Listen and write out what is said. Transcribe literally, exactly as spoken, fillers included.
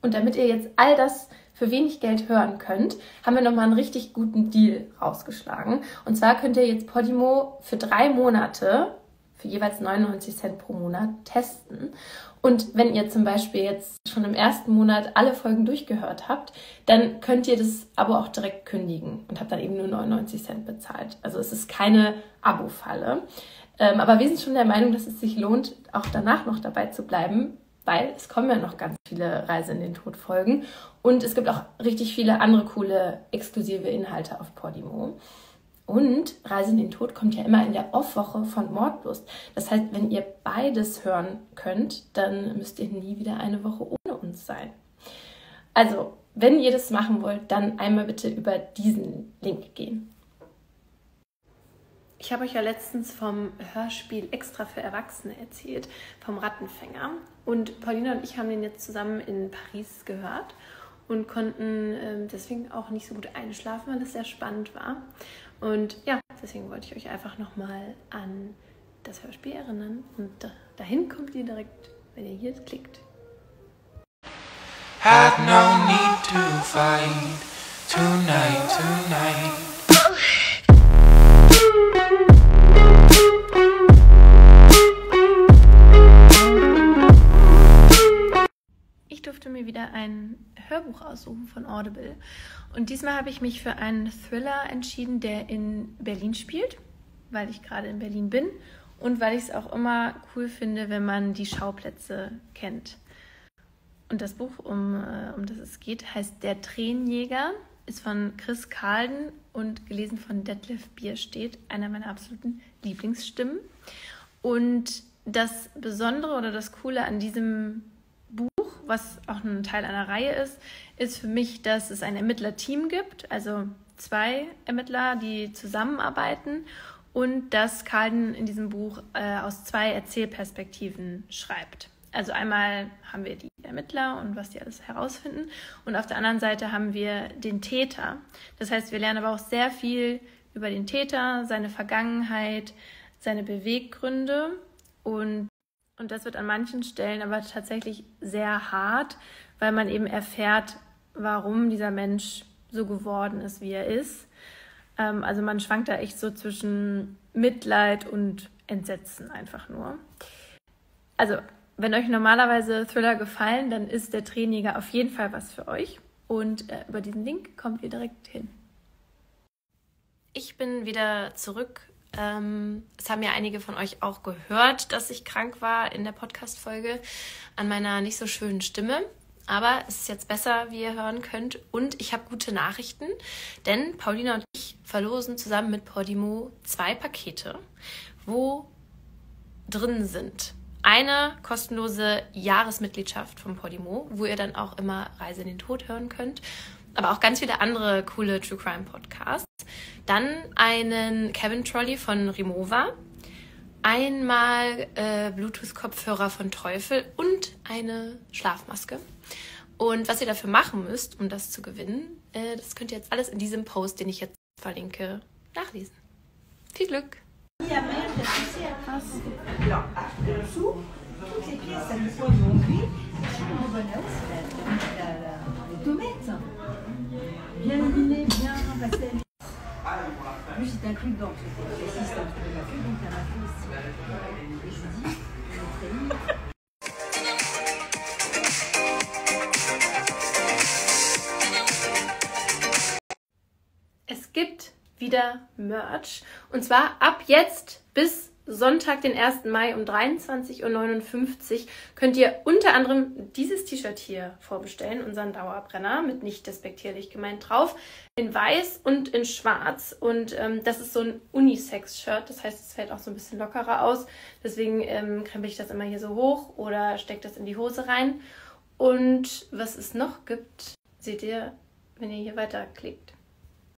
Und damit ihr jetzt all das für wenig Geld hören könnt, haben wir nochmal einen richtig guten Deal rausgeschlagen. Und zwar könnt ihr jetzt Podimo für drei Monate für jeweils neunundneunzig Cent pro Monat testen. Und wenn ihr zum Beispiel jetzt schon im ersten Monat alle Folgen durchgehört habt, dann könnt ihr das Abo auch direkt kündigen und habt dann eben nur neunundneunzig Cent bezahlt. Also es ist keine Abo-Falle. Ähm, aber wir sind schon der Meinung, dass es sich lohnt, auch danach noch dabei zu bleiben, weil es kommen ja noch ganz viele Reise in den Tod Folgen und es gibt auch richtig viele andere coole exklusive Inhalte auf Podimo. Und Reise in den Tod kommt ja immer in der Off-Woche von Mordlust. Das heißt, wenn ihr beides hören könnt, dann müsst ihr nie wieder eine Woche ohne uns sein. Also, wenn ihr das machen wollt, dann einmal bitte über diesen Link gehen. Ich habe euch ja letztens vom Hörspiel extra für Erwachsene erzählt, vom Rattenfänger. Und Paulina und ich haben den jetzt zusammen in Paris gehört und konnten ähm, deswegen auch nicht so gut einschlafen, weil es sehr spannend war. Und ja, deswegen wollte ich euch einfach nochmal an das Hörspiel erinnern. Und dahin kommt ihr direkt, wenn ihr hier klickt. Had no need to fight tonight, tonight. Ich durfte mir wieder ein Hörbuch aussuchen von Audible und diesmal habe ich mich für einen Thriller entschieden, der in Berlin spielt, weil ich gerade in Berlin bin und weil ich es auch immer cool finde, wenn man die Schauplätze kennt. Und das Buch, um, um das es geht, heißt Der Tränenjäger, ist von Chris Carlden und gelesen von Detlef Bierstedt, einer meiner absoluten Lieblingsstimmen. Und das Besondere oder das Coole an diesem Buch, was auch ein Teil einer Reihe ist, ist für mich, dass es ein Ermittlerteam gibt, also zwei Ermittler, die zusammenarbeiten und dass Carlden in diesem Buch äh, aus zwei Erzählperspektiven schreibt. Also einmal haben wir die Ermittler und was die alles herausfinden und auf der anderen Seite haben wir den Täter. Das heißt, wir lernen aber auch sehr viel über den Täter, seine Vergangenheit, seine Beweggründe und Und das wird an manchen Stellen aber tatsächlich sehr hart, weil man eben erfährt, warum dieser Mensch so geworden ist, wie er ist. Ähm, also man schwankt da echt so zwischen Mitleid und Entsetzen einfach nur. Also, wenn euch normalerweise Thriller gefallen, dann ist der Tränenjäger auf jeden Fall was für euch. Und äh, über diesen Link kommt ihr direkt hin. Ich bin wieder zurück. Ähm, es haben ja einige von euch auch gehört, dass ich krank war in der Podcast-Folge an meiner nicht so schönen Stimme. Aber es ist jetzt besser, wie ihr hören könnt. Und ich habe gute Nachrichten, denn Paulina und ich verlosen zusammen mit Podimo zwei Pakete, wo drin sind eine kostenlose Jahresmitgliedschaft von Podimo, wo ihr dann auch immer Reise in den Tod hören könnt, aber auch ganz viele andere coole True Crime Podcasts. Dann einen Cabin Trolley von Rimowa, einmal äh, Bluetooth-Kopfhörer von Teufel und eine Schlafmaske. Und was ihr dafür machen müsst, um das zu gewinnen, äh, das könnt ihr jetzt alles in diesem Post, den ich jetzt verlinke, nachlesen. Viel Glück! Bien éliminé, bien passé. Lui, c'est inclus dedans. C'est un truc de mafia, donc la mafia aussi. Et je dis, on est très Es gibt wieder Merch und zwar ab jetzt bis Sonntag, den ersten Mai um dreiundzwanzig Uhr neunundfünfzig könnt ihr unter anderem dieses T-Shirt hier vorbestellen, unseren Dauerbrenner mit nicht despektierlich gemeint drauf, in weiß und in schwarz. Und ähm, das ist so ein Unisex-Shirt, das heißt, es fällt auch so ein bisschen lockerer aus. Deswegen ähm, krempel ich das immer hier so hoch oder stecke das in die Hose rein. Und was es noch gibt, seht ihr, wenn ihr hier weiterklickt.